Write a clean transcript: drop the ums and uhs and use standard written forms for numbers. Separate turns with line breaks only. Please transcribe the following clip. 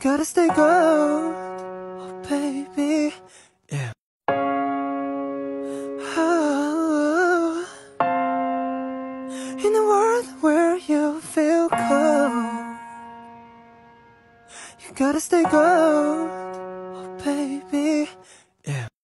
gotta stay good, oh baby, yeah. Oh, in a world where you feel cold, you gotta stay good, oh baby.